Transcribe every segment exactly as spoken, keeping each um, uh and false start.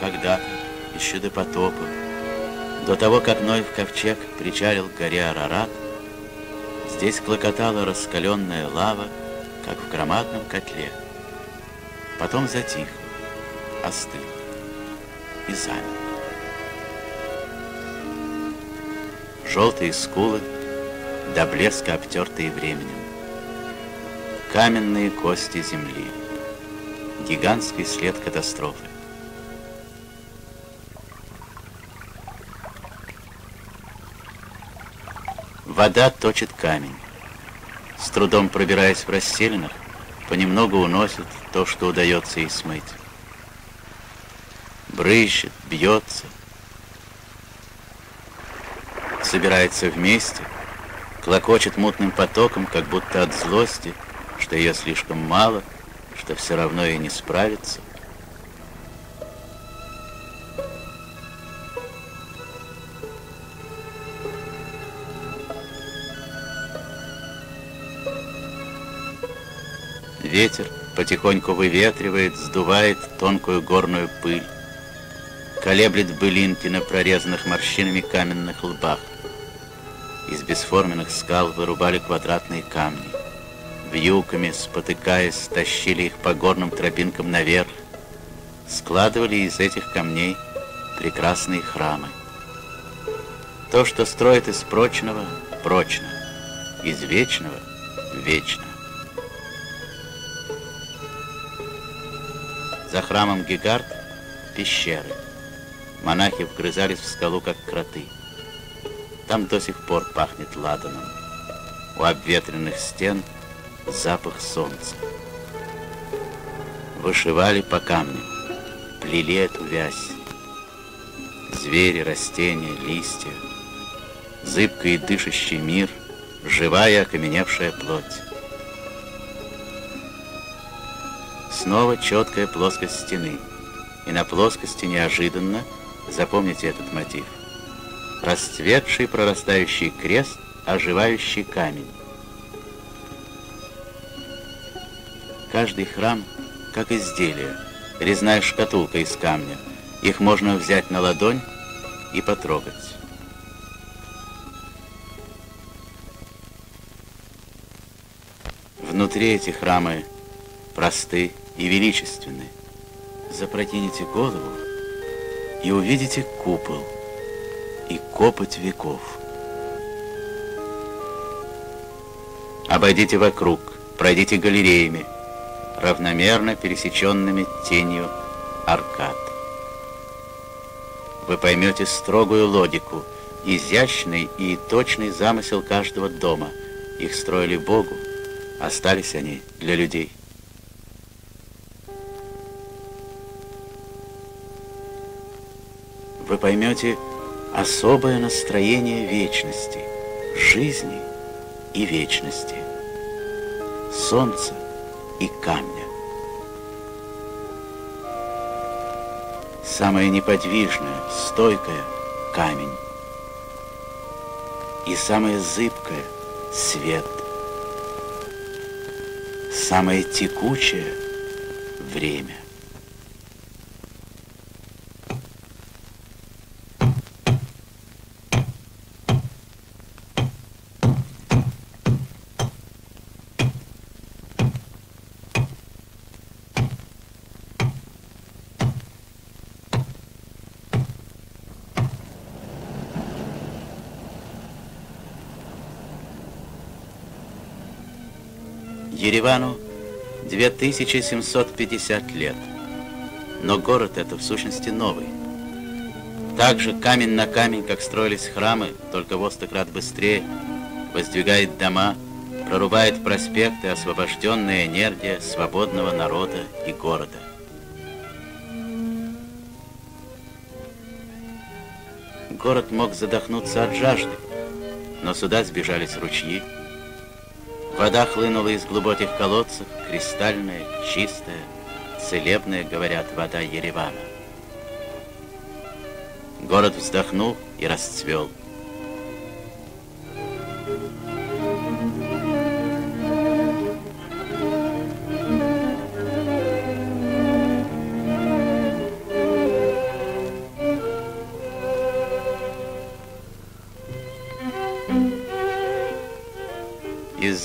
когда-то, еще до потопа, до того, как Ноев ковчег причалил к горе Арарат, здесь клокотала раскаленная лава, как в громадном котле. Потом затихла, остыла и замерла. Желтые скулы, до блеска обтертые временем. Каменные кости земли. Гигантский след катастрофы. Вода точит камень. С трудом пробираясь в расселинах, понемногу уносит то, что удается ей смыть. Брызжет, бьется, собирается вместе, клокочет мутным потоком, как будто от злости, что ее слишком мало, что все равно ей не справиться. Ветер потихоньку выветривает, сдувает тонкую горную пыль, колеблет былинки на прорезанных морщинами каменных лбах. Из бесформенных скал вырубали квадратные камни. Вьюками, спотыкаясь, тащили их по горным тропинкам наверх, складывали из этих камней прекрасные храмы. То, что строит из прочного, прочно, из вечного, вечно. За храмом Гегард — пещеры. Монахи вгрызались в скалу, как кроты. Там до сих пор пахнет ладаном. У обветренных стен запах солнца. Вышивали по камням, плели эту вязь. Звери, растения, листья, зыбкий и дышащий мир, живая окаменевшая плоть. Снова четкая плоскость стены, и на плоскости неожиданно, запомните этот мотив, расцветший прорастающий крест, оживающий камень. Каждый храм как изделие, резная шкатулка из камня. Их можно взять на ладонь и потрогать. Внутри эти храмы просты и величественны. Запрокинете голову и увидите купол и копоть веков. Обойдите вокруг, пройдите галереями, равномерно пересеченными тенью аркад. Вы поймете строгую логику, изящный и точный замысел каждого дома. Их строили Богу, остались они для людей. Вы поймете особое настроение вечности, жизни и вечности, солнца и камня. Самое неподвижное, стойкое — камень. И самое зыбкое — свет. Самое текучее — время. Еревану две тысячи семьсот пятьдесят лет, но город это в сущности новый. Так же камень на камень, как строились храмы, только во сто крат быстрее, воздвигает дома, прорубает проспекты освобожденная энергия свободного народа и города. Город мог задохнуться от жажды, но сюда сбежались ручьи. Вода хлынула из глубоких колодцев, кристальная, чистая, целебная, говорят, вода Еревана. Город вздохнул и расцвел.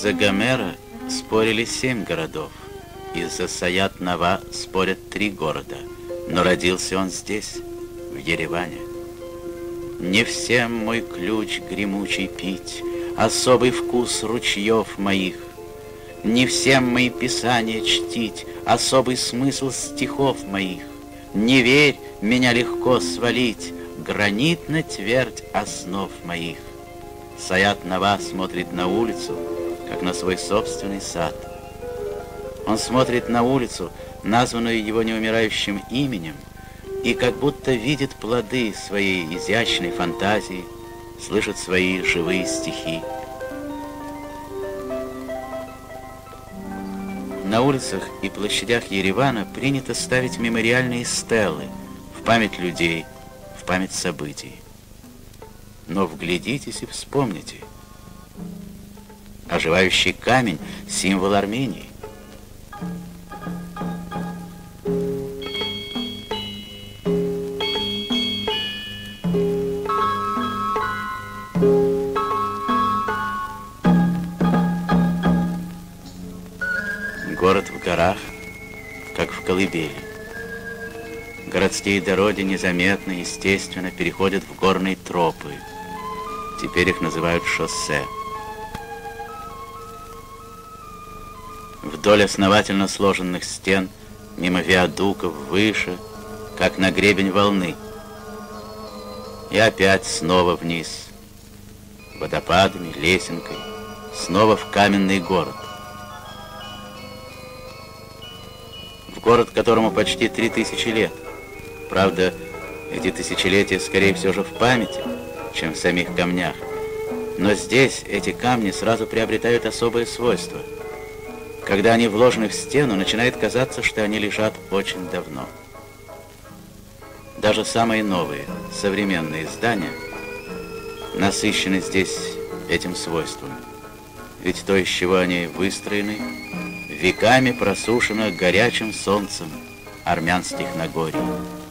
Из-за Гомера спорили семь городов, из-за Саят-Нава спорят три города, но родился он здесь, в Ереване. Не всем мой ключ гремучий пить, особый вкус ручьев моих, не всем мои писания чтить, особый смысл стихов моих. Не верь, меня легко свалить, гранитно твердь основ моих. Саят-Нава смотрит на улицу, как на свой собственный сад. Он смотрит на улицу, названную его неумирающим именем, и как будто видит плоды своей изящной фантазии, слышит свои живые стихи. На улицах и площадях Еревана принято ставить мемориальные стелы в память людей, в память событий. Но вглядитесь и вспомните. Оживающий камень — символ Армении. Город в горах, как в колыбели. Городские дороги незаметно, естественно, переходят в горные тропы. Теперь их называют шоссе. Вдоль основательно сложенных стен, мимо виадуков, выше, как на гребень волны. И опять снова вниз, водопадами, лесенкой, снова в каменный город. В город, которому почти три тысячи лет. Правда, эти тысячелетия скорее всего же в памяти, чем в самих камнях. Но здесь эти камни сразу приобретают особое свойство. Когда они вложены в стену, начинает казаться, что они лежат очень давно. Даже самые новые, современные здания насыщены здесь этим свойством. Ведь то, из чего они выстроены, веками просушено горячим солнцем армянских Нагорий.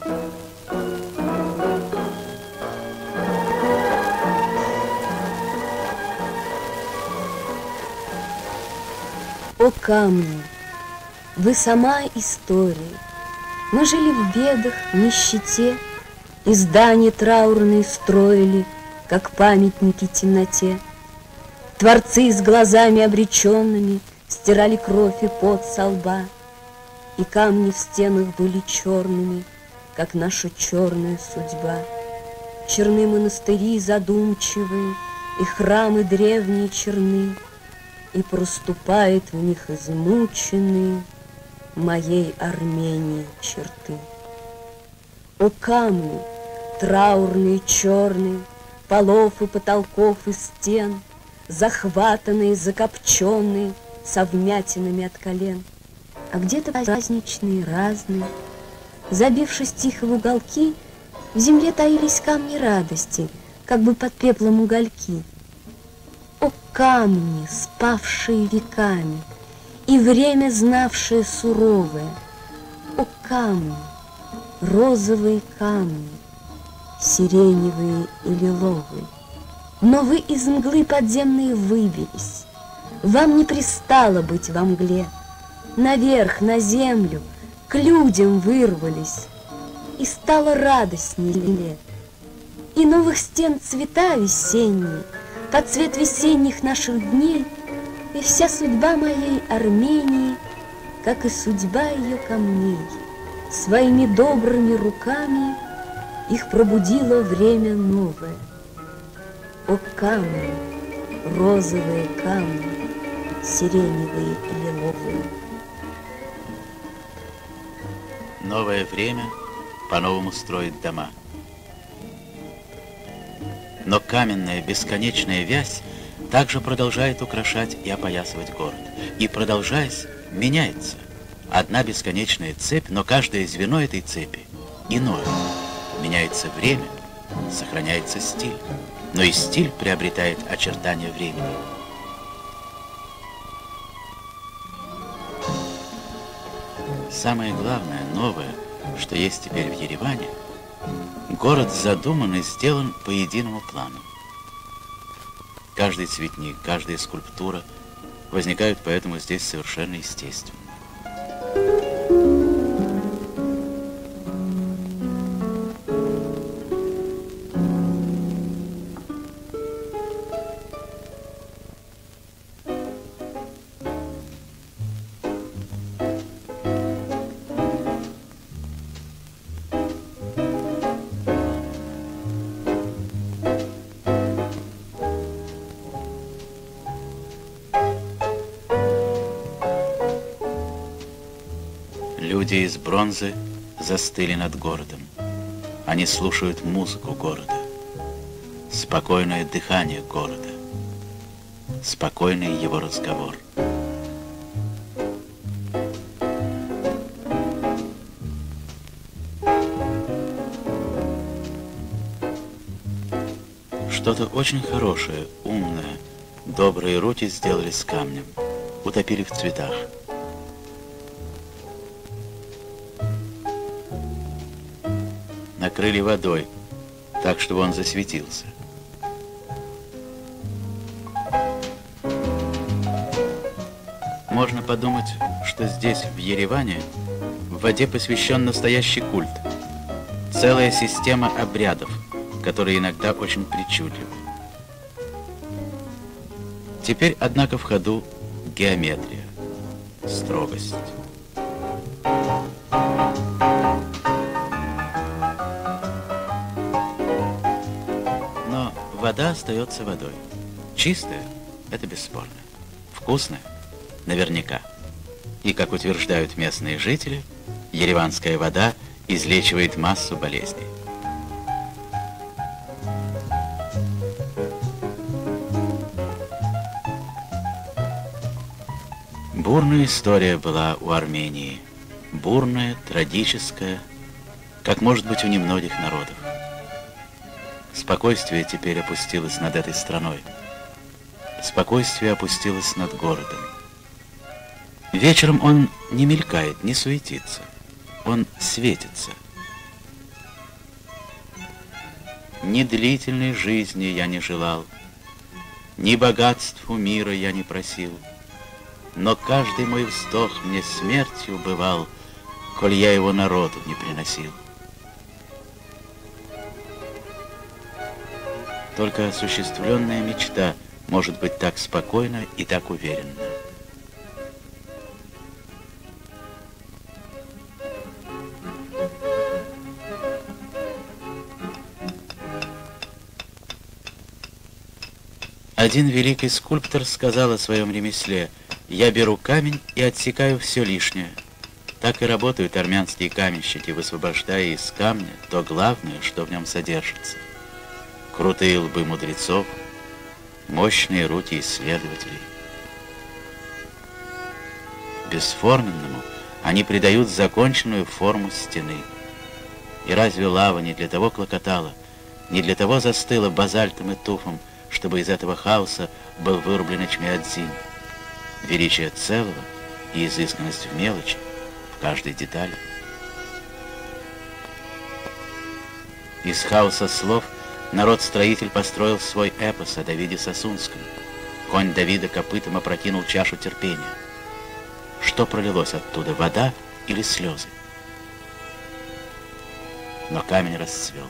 О камни, вы сама история. Мы жили в бедах, в нищете, и здания траурные строили, как памятники темноте. Творцы с глазами обреченными стирали кровь и пот со лба, и камни в стенах были черными, как наша черная судьба. Черны монастыри задумчивые, и храмы древние черны, и проступает в них измученные моей Армении черты. О камни, траурные черные, полов и потолков и стен, захватанные, закопченные, со вмятинами от колен, а где-то праздничные, разные. Забившись тихо в уголки, в земле таились камни радости, как бы под пеплом угольки. О камни, спавшие веками, и время знавшее суровое! О камни, розовые камни, сиреневые и лиловые! Но вы из мглы подземной выбились, вам не пристало быть во мгле, наверх, на землю, к людям вырвались, и стало радостней лет. И новых стен цвета весенние, под цвет весенних наших дней, и вся судьба моей Армении, как и судьба ее камней, своими добрыми руками их пробудило время новое. О камни, розовые камни, сиреневые и лиловые! Новое время по-новому строит дома. Но каменная бесконечная вязь также продолжает украшать и опоясывать город. И, продолжаясь, меняется. Одна бесконечная цепь, но каждое звено этой цепи иное. Меняется время, сохраняется стиль, но и стиль приобретает очертания времени. Самое главное, новое, что есть теперь в Ереване, город задуман и сделан по единому плану. Каждый цветник, каждая скульптура возникают поэтому здесь совершенно естественно. Люди из бронзы застыли над городом. Они слушают музыку города, спокойное дыхание города, спокойный его разговор. Что-то очень хорошее, умное, добрые руки сделали с камнем, утопили в цветах. Накрыли водой, так, чтобы он засветился. Можно подумать, что здесь, в Ереване, в воде посвящен настоящий культ. Целая система обрядов, которые иногда очень причудливы. Теперь, однако, в ходу геометрия, строгость. Вода остается водой. Чистая – это бесспорно. Вкусная – наверняка. И, как утверждают местные жители, ереванская вода излечивает массу болезней. Бурная история была у Армении. Бурная, трагическая, как может быть у немногих народов. Спокойствие теперь опустилось над этой страной. Спокойствие опустилось над городом. Вечером он не мелькает, не суетится. Он светится. Ни длительной жизни я не желал, ни богатств у мира я не просил, но каждый мой вздох мне смертью бывал, коль я его народу не приносил. Только осуществленная мечта может быть так спокойна и так уверенна. Один великий скульптор сказал о своем ремесле: «Я беру камень и отсекаю все лишнее». Так и работают армянские каменщики, высвобождая из камня то главное, что в нем содержится. Крутые лбы мудрецов, мощные руки исследователей. Бесформенному они придают законченную форму стены. И разве лава не для того клокотала, не для того застыла базальтом и туфом, чтобы из этого хаоса был вырублен Эчмиадзин? Величие целого и изысканность в мелочи, в каждой детали. Из хаоса слов народ-строитель построил свой эпос о Давиде Сосунском. Конь Давида копытом опрокинул чашу терпения. Что пролилось оттуда, вода или слезы? Но камень расцвел.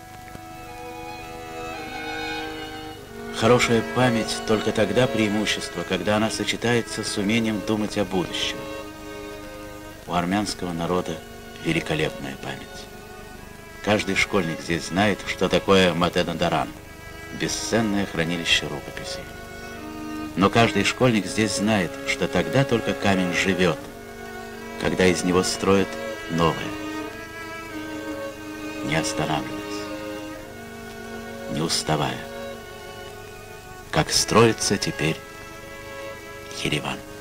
Хорошая память только тогда преимущество, когда она сочетается с умением думать о будущем. У армянского народа великолепная память. Каждый школьник здесь знает, что такое Матена-Даран, бесценное хранилище рукописей. Но каждый школьник здесь знает, что тогда только камень живет, когда из него строят новое, не останавливаясь, не уставая, как строится теперь Ереван.